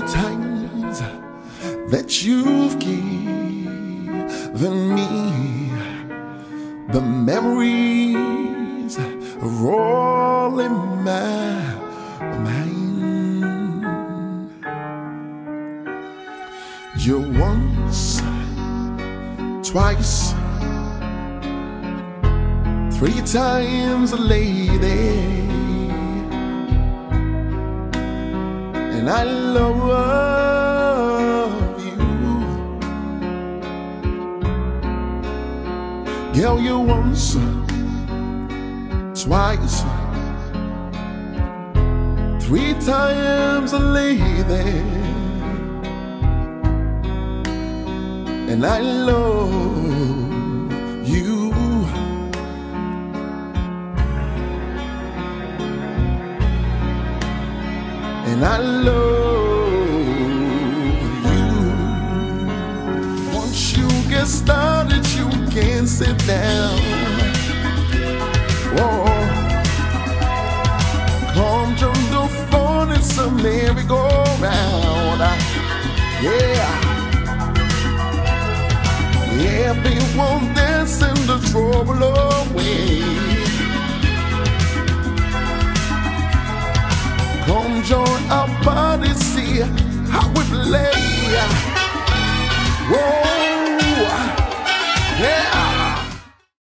the times that you've given me, the memories are all in my mind. You're once, twice, 3 times a lady, and I love you. Girl, you once, twice, 3 times a lady, and I love you. And I love you. Once you get started, you can't sit down. Whoa. Come to the phone, it's a merry-go-round. Yeah. Everyone dancing the trouble away. Come join our body, see how we play. Whoa, yeah.